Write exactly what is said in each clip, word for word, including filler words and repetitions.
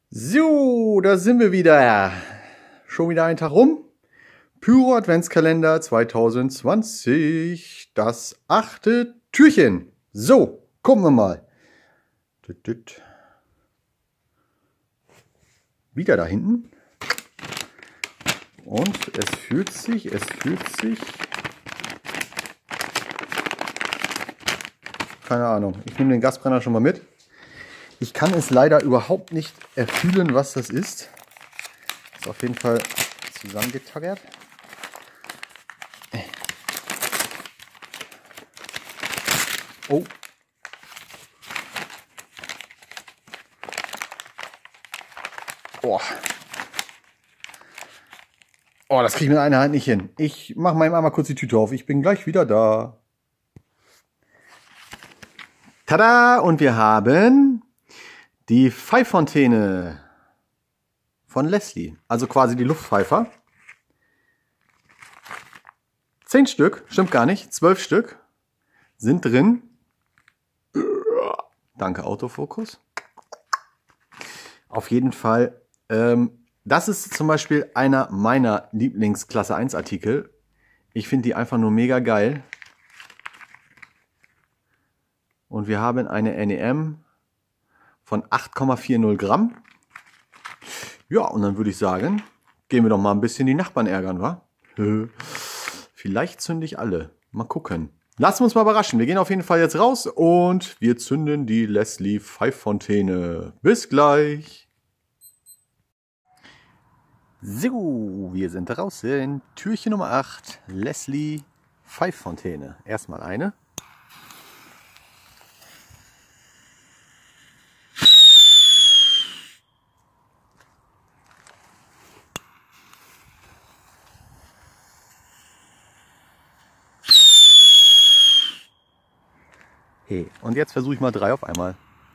So, da sind wir wieder. Schon wieder ein Tag rum. Pyro Adventskalender zwanzig zwanzig. Das achte Türchen. So, gucken wir mal. Wieder da hinten. Und es fühlt sich, es fühlt sich. Keine Ahnung. Ich nehme den Gasbrenner schon mal mit. Ich kann es leider überhaupt nicht erfühlen, was das ist. Ist auf jeden Fall zusammengetackert. Oh. Oh. Oh, das kriege ich mit einer Hand nicht hin. Ich mache mal einmal kurz die Tüte auf. Ich bin gleich wieder da. Tada! Und wir haben die Pfeiffontäne von Leslie. Also quasi die Luftpfeifer. Zehn Stück, stimmt gar nicht. Zwölf Stück sind drin. Danke, Autofokus. Auf jeden Fall. Ähm, das ist zum Beispiel einer meiner Lieblings-Klasse eins Artikel. Ich finde die einfach nur mega geil. Und wir haben eine N E M von acht Komma vierzig Gramm. Ja, und dann würde ich sagen, gehen wir doch mal ein bisschen die Nachbarn ärgern, wa? Vielleicht zünde ich alle. Mal gucken. Lassen wir uns mal überraschen. Wir gehen auf jeden Fall jetzt raus und wir zünden die Leslie Pfeiffontäne. Bis gleich. So, wir sind draußen. Türchen Nummer acht, Leslie Pfeiffontäne. Erstmal eine. Hey, und jetzt versuche ich mal drei auf einmal.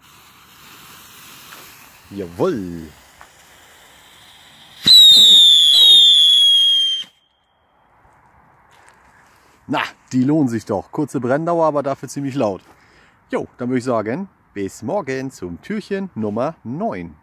Jawohl. Na, die lohnen sich doch. Kurze Brenndauer, aber dafür ziemlich laut. Jo, dann würde ich sagen, bis morgen zum Türchen Nummer neun.